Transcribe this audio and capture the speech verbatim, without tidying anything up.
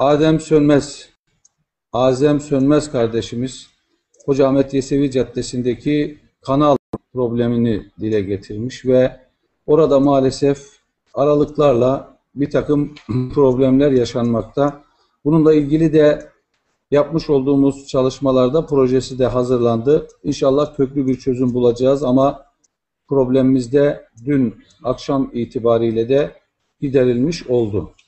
Adem Sönmez, Azem Sönmez kardeşimiz Hoca Ahmet Yesevi Caddesi'ndeki kanal problemini dile getirmiş ve orada maalesef aralıklarla bir takım problemler yaşanmakta. Bununla ilgili de yapmış olduğumuz çalışmalarda projesi de hazırlandı. İnşallah köklü bir çözüm bulacağız ama problemimiz de dün akşam itibariyle de giderilmiş oldu.